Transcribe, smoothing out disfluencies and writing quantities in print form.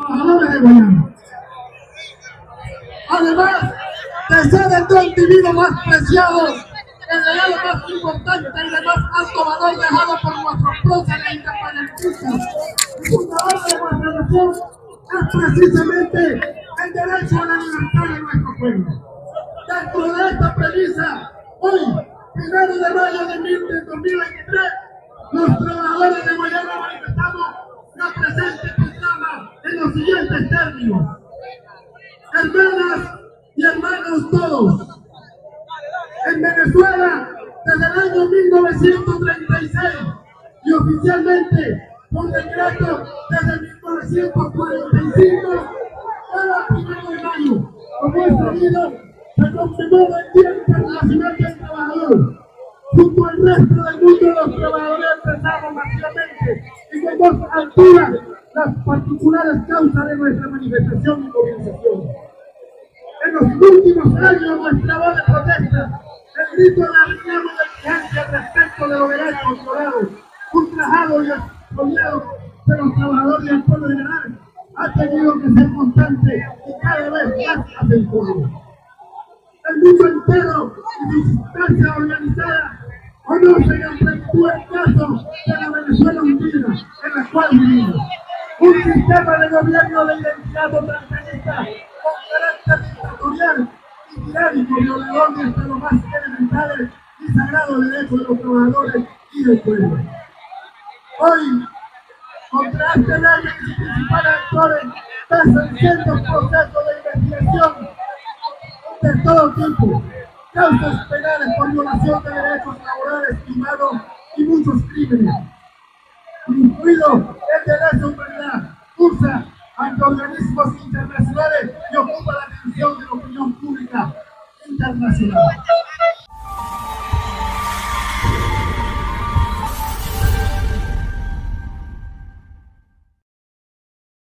trabajadores de Guayana. Además de ser el don divino más preciado, el regalo más importante y de más alto valor dejado por nuestros próceres independentistas y fundadores de nuestra nación, es precisamente el derecho a la libertad de nuestro pueblo. Dentro de esta premisa, hoy, 1 de mayo de 2023, los trabajadores de Guayana manifestamos la presente proclama en los siguientes términos. Hermanas y hermanos todos, en Venezuela, desde el año 1936 y oficialmente por decreto desde 1945, cada 1 de mayo, como es sabido, se conmemora el Día Internacional del Trabajador. Junto al resto del mundo, los trabajadores expresamos masivamente y con voz altura las particulares causas de nuestra manifestación y movilización. En los últimos años, nuestra voz de protesta, el grito de la reclamo de exigencia respecto de los derechos violados, ultrajados y expoliados de los trabajadores y el pueblo general, ha tenido que ser constante y cada vez más acentuado. El mundo entero y sus instancias organizadas conocen en plenitud el caso de la Venezuela hundida en la cual vivimos. Un sistema de gobierno de identidad totalitaria con carácter dictatorial y tiránico, violador de hasta los más elementales y sagrados derechos de los trabajadores y del pueblo. Hoy, contra este ley y sus principales actores, pesan ciertos procesos de investigación de todo tipo, causas penales por violación de derechos laborales privados y muchos crímenes, incluido el de lesa humanidad, usa ante organismos internacionales y ocupa la atención de la opinión pública internacional.